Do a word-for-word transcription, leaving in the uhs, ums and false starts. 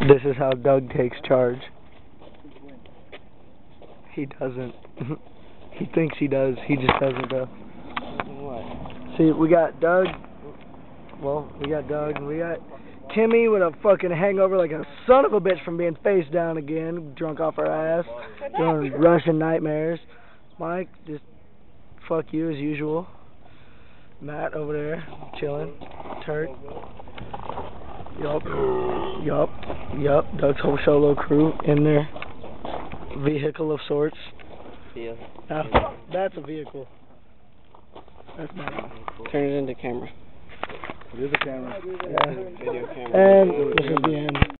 This is how Doug takes charge. He doesn't. He thinks he does. He just doesn't though. What? See, we got Doug. Well, we got Doug. And we got Timmy with a fucking hangover like a son of a bitch from being face down again, drunk off her ass, doing Russian nightmares. Mike, just fuck you as usual. Matt over there, chilling. Turk. Yup. Yup. Yup. Doug's whole solo crew in there. Vehicle of sorts. Yeah. Now, that's a vehicle. That's mine. Turn it into camera. It is a camera. Yeah. Video camera. And this is the end.